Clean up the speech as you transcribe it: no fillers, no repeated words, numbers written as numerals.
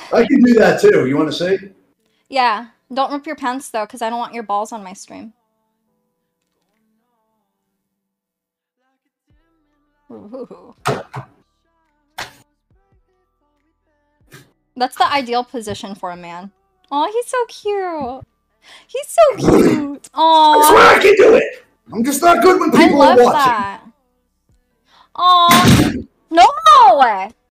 I can do that too. You want to see? Yeah. Don't rip your pants though, because I don't want your balls on my stream. Ooh. That's the ideal position for a man. Oh, he's so cute. He's so cute. Oh, I swear I can do it. I'm just not good when people are watching. That. Oh no!